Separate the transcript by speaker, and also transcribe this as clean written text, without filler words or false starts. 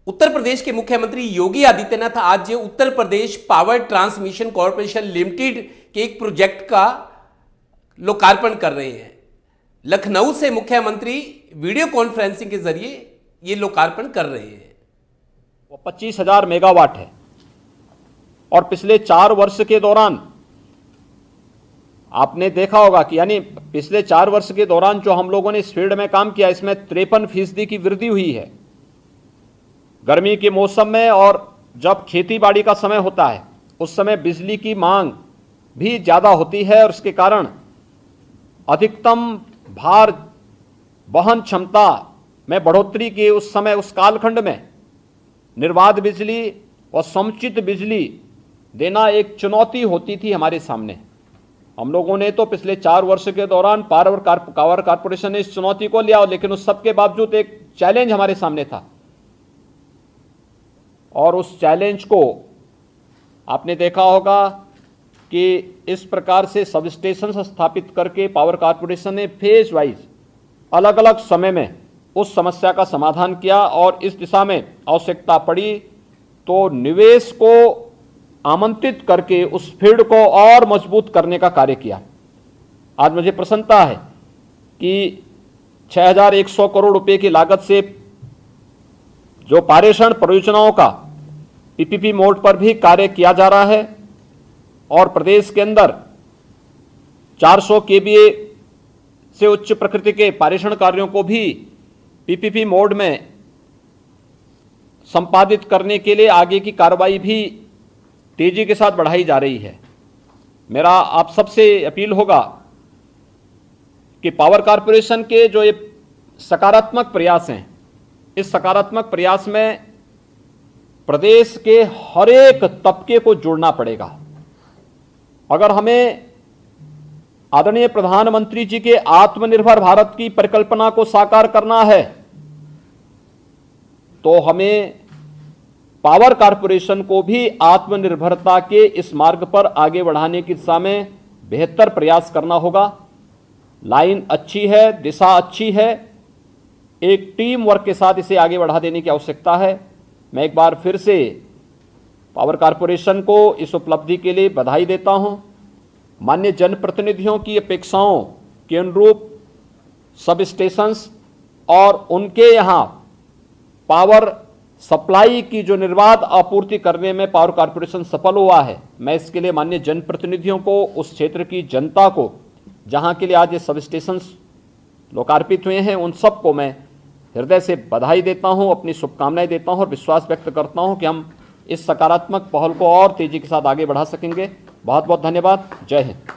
Speaker 1: उत्तर प्रदेश के मुख्यमंत्री योगी आदित्यनाथ आज Uttar Pradesh power transmission corporation limited के एक प्रोजेक्ट का लोकार्पण कर रहे हैं। लखनऊ से मुख्यमंत्री वीडियो कॉन्फ्रेंसिंग के जरिए ये लोकार्पण कर रहे हैं।
Speaker 2: वो 25,000 मेगावाट है और पिछले 4 वर्ष के दौरान आपने देखा होगा कि यानी पिछले 4 वर्ष के दौरान जो हम लोगों ने इस फील्ड में काम किया, इसमें 53% की वृद्धि हुई है। गर्मी के मौसम में और जब खेती बाड़ी का समय होता है उस समय बिजली की मांग भी ज़्यादा होती है और इसके कारण अधिकतम भार वहन क्षमता में बढ़ोतरी के उस समय उस कालखंड में निर्बाध बिजली और समुचित बिजली देना एक चुनौती होती थी हमारे सामने। हम लोगों ने तो पिछले 4 वर्ष के दौरान पावर कारपोरेशन ने इस चुनौती को लिया, लेकिन उस सब के बावजूद एक चैलेंज हमारे सामने था और उस चैलेंज को आपने देखा होगा कि इस प्रकार से सब स्टेशन स्थापित करके पावर कारपोरेशन ने फेज वाइज अलग अलग समय में उस समस्या का समाधान किया और इस दिशा में आवश्यकता पड़ी तो निवेश को आमंत्रित करके उस फील्ड को और मजबूत करने का कार्य किया। आज मुझे प्रसन्नता है कि 6,100 करोड़ रुपए की लागत से जो पारेषण परियोजनाओं का पीपीपी मोड पर भी कार्य किया जा रहा है और प्रदेश के अंदर 400 केवीए से उच्च प्रकृति के पारेषण कार्यों को भी पीपीपी मोड में संपादित करने के लिए आगे की कार्रवाई भी तेजी के साथ बढ़ाई जा रही है। मेरा आप सबसे अपील होगा कि पावर कारपोरेशन के जो ये सकारात्मक प्रयास हैं, इस सकारात्मक प्रयास में प्रदेश के हर एक तबके को जोड़ना पड़ेगा। अगर हमें आदरणीय प्रधानमंत्री जी के आत्मनिर्भर भारत की परिकल्पना को साकार करना है तो हमें पावर कारपोरेशन को भी आत्मनिर्भरता के इस मार्ग पर आगे बढ़ाने की दिशा में बेहतर प्रयास करना होगा। लाइन अच्छी है, दिशा अच्छी है, एक टीम वर्क के साथ इसे आगे बढ़ा देने की आवश्यकता है। मैं एक बार फिर से पावर कारपोरेशन को इस उपलब्धि के लिए बधाई देता हूं। माननीय जनप्रतिनिधियों की अपेक्षाओं के अनुरूप सब स्टेशंस और उनके यहां पावर सप्लाई की जो निर्बाध आपूर्ति करने में पावर कारपोरेशन सफल हुआ है, मैं इसके लिए माननीय जनप्रतिनिधियों को, उस क्षेत्र की जनता को जहां के लिए आज ये सब स्टेशंस लोकार्पित हुए हैं, उन सबको मैं हृदय से बधाई देता हूं, अपनी शुभकामनाएं देता हूं और विश्वास व्यक्त करता हूं कि हम इस सकारात्मक पहल को और तेजी के साथ आगे बढ़ा सकेंगे। बहुत बहुत धन्यवाद। जय हिंद।